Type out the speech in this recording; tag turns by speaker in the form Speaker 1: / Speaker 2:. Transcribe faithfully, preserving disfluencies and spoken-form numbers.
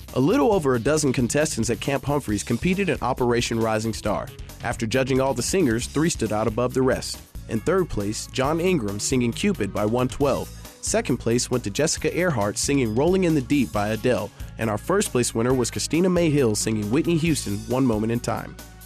Speaker 1: A little over a dozen contestants at Camp Humphreys competed in Operation Rising Star. After judging all the singers, three stood out above the rest. In third place, John Ingram singing Cupid by one twelve. Second place went to Jessica Earhart singing Rolling in the Deep by Adele. And our first place winner was Christina May Hill singing Whitney Houston, One Moment in Time.